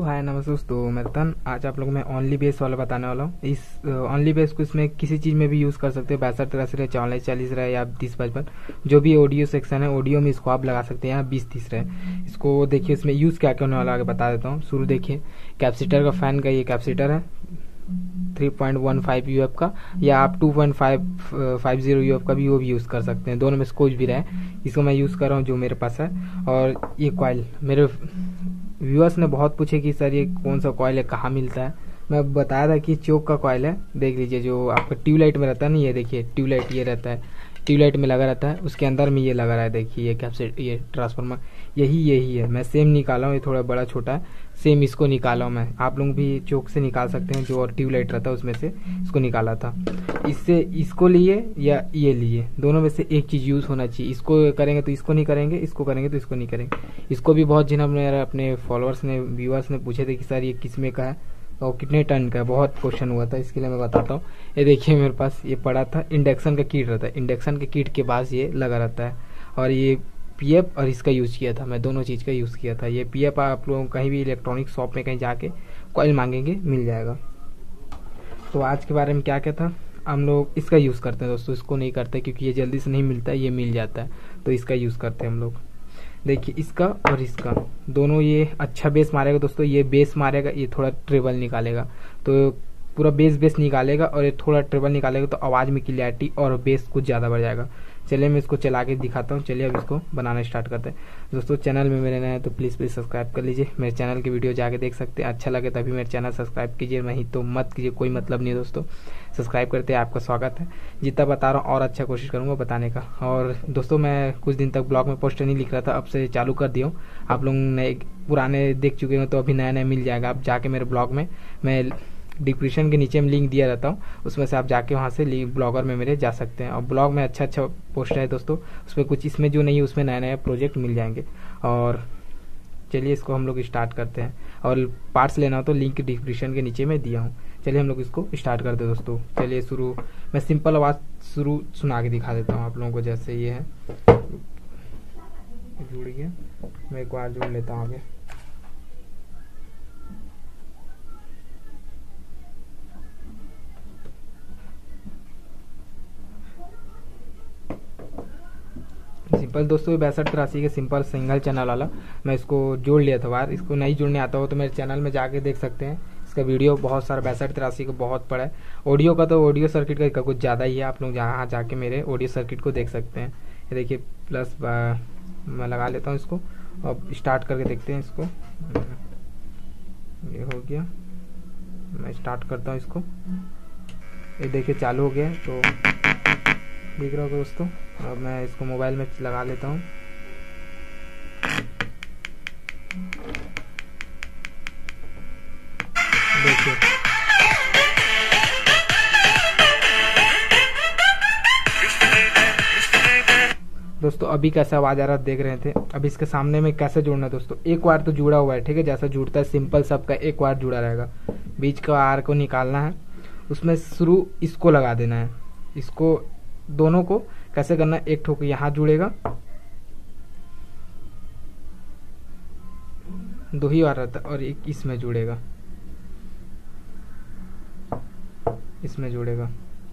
हाय नमस्ते दोस्तों, मैं रतन। आज आप लोगों को मैं ओनली बेस वाला बताने वाला हूँ। इस ओनली बेस को इसमें किसी चीज़ में भी यूज़ कर सकते हो। 62 83 रहे, 44 40 रहे या 30 55, जो भी ऑडियो सेक्शन है ऑडियो में इसको आप लगा सकते हैं। यहाँ 20 30 रहे। इसको देखिए इसमें यूज़ क्या क्या होने वाला आगे बता देता हूँ। शुरू देखिए, कैपेसिटर का फैन का ये कैपेसिटर है 3.15 यूएफ का, या आप 2.50 यूएफ का भी वो भी यूज़ कर सकते हैं। दोनों में से कुछ भी रहे। इसको मैं यूज़ कर रहा हूँ जो मेरे पास है। और ये कॉइल मेरे व्यूअर्स ने बहुत पूछे कि सर ये कौन सा कॉइल है, कहाँ मिलता है। मैं बताया था कि चोक का कॉइल है। देख लीजिए जो आपका ट्यूबलाइट में रहता है ना, ये देखिए ट्यूबलाइट ये रहता है, ट्यूबलाइट में लगा रहता है, उसके अंदर में ये लगा रहा है। देखिए ये कैपेसिटर, ये ट्रांसफार्मर यही है। मैं सेम निकाला हूँ, ये थोड़ा बड़ा छोटा है। सेम इसको निकाला हूँ मैं। आप लोग भी चोक से निकाल सकते हैं, जो और ट्यूबलाइट रहता है उसमें से इसको निकाला था। इससे इसको लिए या ये लिए, दोनों में से एक चीज़ यूज़ होना चाहिए। इसको करेंगे तो इसको नहीं करेंगे, इसको करेंगे तो इसको नहीं करेंगे। इसको भी बहुत जिन मेरे अपने फॉलोअर्स ने, व्यूअर्स ने पूछे थे कि सर ये किस में का है और कितने टन का है, बहुत क्वेश्चन हुआ था। इसके लिए मैं बताता हूँ। ये देखिए मेरे पास ये पड़ा था, इंडक्शन का किट रहता है। इंडक्शन के किट के पास ये लगा रहता है। और ये पीएफ और इसका यूज़ किया था मैं, दोनों चीज़ का यूज़ किया था। ये पीएफ आप लोग कहीं भी इलेक्ट्रॉनिक शॉप में कहीं जाके कॉइल मांगेंगे मिल जाएगा। तो आज के बारे में क्या क्या था, हम लोग इसका यूज़ करते हैं दोस्तों। इसको नहीं करते क्योंकि ये जल्दी से नहीं मिलता है, ये मिल जाता है तो इसका यूज़ करते हैं हम लोग। देखिए इसका और इसका दोनों, ये अच्छा बेस मारेगा दोस्तों। ये बेस मारेगा, ये थोड़ा ट्रेबल निकालेगा, तो पूरा बेस निकालेगा। और ये थोड़ा ट्रेबल निकालेगा तो आवाज़ में क्लियरिटी और बेस कुछ ज़्यादा बढ़ जाएगा। चलिए मैं इसको चला के दिखाता हूँ। चलिए अब इसको बनाना स्टार्ट करते हैं दोस्तों। चैनल में मेरे नए हैं तो प्लीज़ सब्सक्राइब कर लीजिए। मेरे चैनल की वीडियो जाके देख सकते हैं। अच्छा लगे तभी मेरे चैनल सब्सक्राइब कीजिए, नहीं तो मत कीजिए, कोई मतलब नहीं है दोस्तों। सब्सक्राइब करते हैं, आपका स्वागत है। जितना बता रहा हूँ और अच्छा कोशिश करूँगा बताने का। और दोस्तों मैं कुछ दिन तक ब्लॉग में पोस्ट नहीं लिख रहा था, अब से चालू कर दिया हूँ। आप लोग नए पुराने देख चुके हो तो अभी नया नया मिल जाएगा। आप जाके मेरे ब्लॉग में, मैं डिस्क्रिप्शन के नीचे में लिंक दिया रहता हूँ, उसमें से आप जाके वहाँ से ब्लॉगर में मेरे जा सकते हैं। और ब्लॉग में अच्छा पोस्ट है दोस्तों, उसमें कुछ इसमें जो नहीं है उसमें नया नया प्रोजेक्ट मिल जाएंगे। और चलिए इसको हम लोग स्टार्ट करते हैं। और पार्ट्स लेना हो तो लिंक डिस्क्रिप्शन के नीचे में दिया हूँ। चलिए हम लोग इसको स्टार्ट करते हैं दोस्तों। चलिए शुरू, मैं सिंपल आवाज़ शुरू सुना के दिखा देता हूँ आप लोगों को। जैसे ये है, जुड़ गया, मैं एक बार जोड़ लेता हूँ आगे। सिंपल दोस्तों 62 83 के सिंपल सिंगल चैनल वाला मैं इसको जोड़ लिया था बार। इसको नहीं जुड़ने आता हो तो मेरे चैनल में जाके देख सकते हैं। इसका वीडियो बहुत सारा 62 83 का बहुत पड़ा है। ऑडियो का तो ऑडियो सर्किट का कुछ ज़्यादा ही है। आप लोग जहाँ जाके मेरे ऑडियो सर्किट को देख सकते हैं। ये देखिए प्लस मैं लगा लेता हूँ इसको। अब स्टार्ट करके देखते हैं इसको। ये हो गया, मैं स्टार्ट करता हूँ इसको। ये देखिए चालू हो गया, तो दिख रहा होगा दोस्तों। अब मैं इसको मोबाइल में लगा लेता हूँ। देखिए दोस्तों अभी कैसा आवाज आ रहा देख रहे थे। अब इसके सामने में कैसे जोड़ना है दोस्तों, एक वायर तो जुड़ा हुआ है, ठीक है। जैसा जुड़ता है सिंपल सबका एक वायर जुड़ा रहेगा। बीच का वायर को निकालना है, उसमें शुरू इसको लगा देना है। इसको दोनों को कैसे करना है, एक ठोक यहाँ जुड़ेगा, दो ही वायर रहता है, और एक इसमें जुड़ेगा, इसमें जुड़ेगा।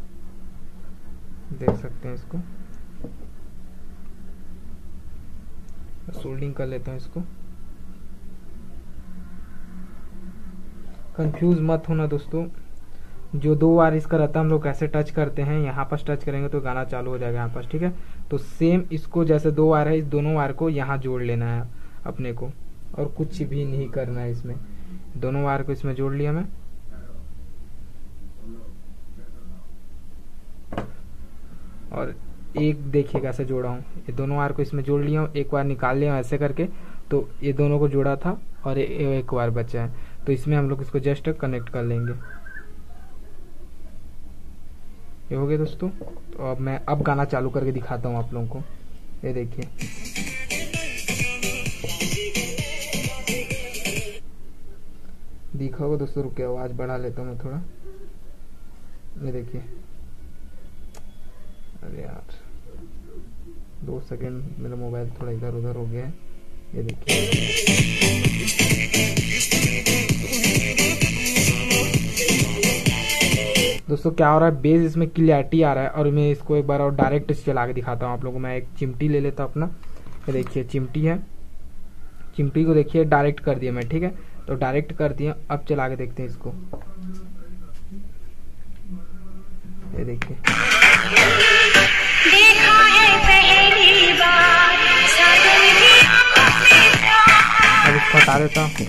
देख सकते हैं इसको। सोल्डिंग कर लेता हूँ इसको। कंफ्यूज मत होना दोस्तों। जो दो वायर इसका रहता है हम लोग कैसे टच करते हैं, यहाँ पर टच करेंगे तो गाना चालू हो जाएगा यहाँ पर, ठीक है। तो सेम इसको जैसे दो वायर है, इस दोनों वायर को यहाँ जोड़ लेना है अपने को, और कुछ भी नहीं करना है इसमें। दोनों वायर को इसमें जोड़ लिया मैं। और एक देखिए कैसे जोड़ा हूँ, ये दोनों वायर को इसमें जोड़ लिया हूँ, एक वायर निकाल लिया हूँ ऐसे करके। तो ये दोनों को जोड़ा था और एक वायर बचा है, तो इसमें हम लोग इसको जस्ट कनेक्ट कर लेंगे। ये हो गया दोस्तों। तो अब मैं गाना चालू करके दिखाता हूँ आप लोगों को। ये देखिए, दिखा होगा दोस्तों। रुके, आवाज बढ़ा लेता हूँ मैं थोड़ा। ये देखिए, अरे यार 2 सेकेंड, मेरा मोबाइल थोड़ा इधर उधर हो गया है। ये देखिए दोस्तों क्या हो रहा है, बेस इसमें क्लियरिटी आ रहा है। और मैं इसको एक बार और डायरेक्ट चला के दिखाता हूँ आप लोगों को। मैं एक चिमटी ले लेता हूँ अपना, ये देखिए चिमटी है, चिमटी को देखिए डायरेक्ट कर दिया मैं, ठीक है। तो डायरेक्ट कर दिया, अब चला के देखते हैं इसको, ये देखिए देखा है पहली बार साजन की आंखों में प्यार। अब इसको हटा देता हूँ।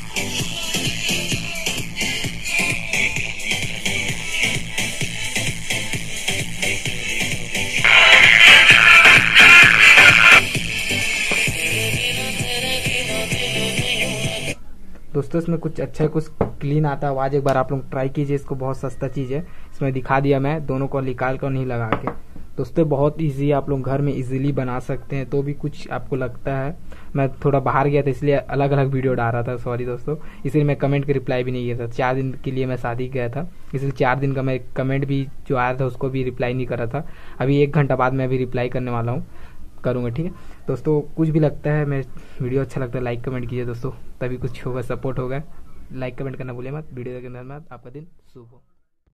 दोस्तों इसमें कुछ अच्छा है, कुछ क्लीन आता है आवाज। एक बार आप लोग ट्राई कीजिए इसको, बहुत सस्ता चीज है। इसमें दिखा दिया मैं दोनों को निकाल कर नहीं लगा के। दोस्तों बहुत इजी है, आप लोग घर में इजीली बना सकते हैं। तो भी कुछ आपको लगता है, मैं थोड़ा बाहर गया था इसलिए अलग अलग वीडियो डाल रहा था, सॉरी दोस्तों। इसलिए मैं कमेंट का रिप्लाई भी नहीं किया था। 4 दिन के लिए मैं शादी गया था, इसलिए 4 दिन का मैं कमेंट भी जो आया था उसको भी रिप्लाई नहीं कर रहा था। अभी 1 घंटा बाद मैं अभी रिप्लाई करने वाला हूँ, करूँगा, ठीक है दोस्तों। कुछ भी लगता है, मैं वीडियो अच्छा लगता है लाइक कमेंट कीजिए दोस्तों, तभी कुछ होगा, सपोर्ट होगा। लाइक कमेंट करना भूलिए मत। वीडियो देखने के बाद आपका दिन शुभ हो।